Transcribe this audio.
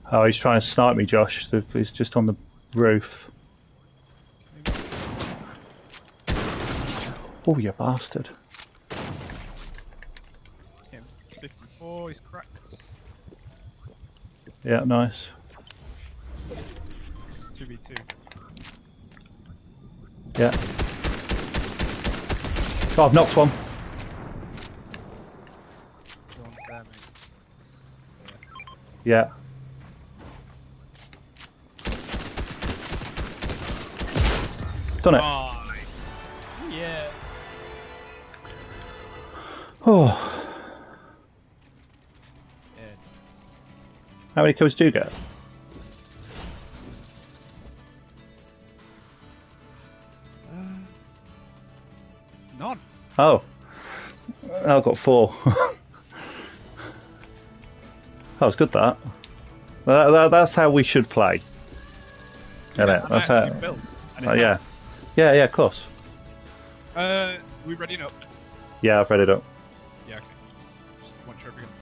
Oh, he's trying to snipe me, Josh. He's just on the roof. Oh, you bastard. Him. 54, he's cracked. Yeah, nice. 2v2. Yeah. Oh, I've knocked one. One's there, mate. Yeah. Done it. Oh, nice. Yeah. Oh. Yeah. How many kills do you get? None. Oh. I've got 4. That was good, that. That's how we should play. Isn't it? That's how. Built, Yeah. Yeah, of course. We ready up? Yeah, I've read it up. Yeah, okay. Just one trophy.